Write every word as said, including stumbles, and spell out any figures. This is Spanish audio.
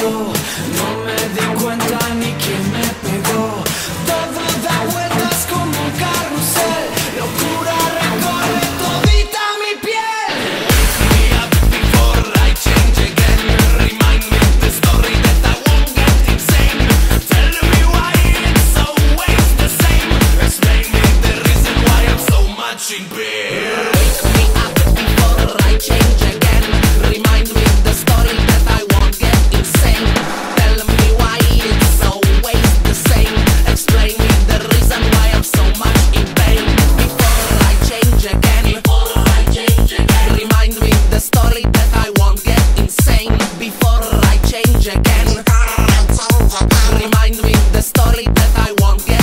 pasó, no me di cuenta ni quién me pegó. Todo da vueltas como un carrusel, locura recorre todita mi piel. Wake me up before I change again. Remind me the story that I won't get insane. Tell me why it's always the same. Explain me the reason why I'm so much in pain. Wake me up before I change again. Remind me the story that I won't get insane. Tell me why it's always the same. Explain me the reason why I'm so much in pain. Before I change again. Before I change again. Remind me the story that I won't get insane. Before I change again. Remind me the story that I won't get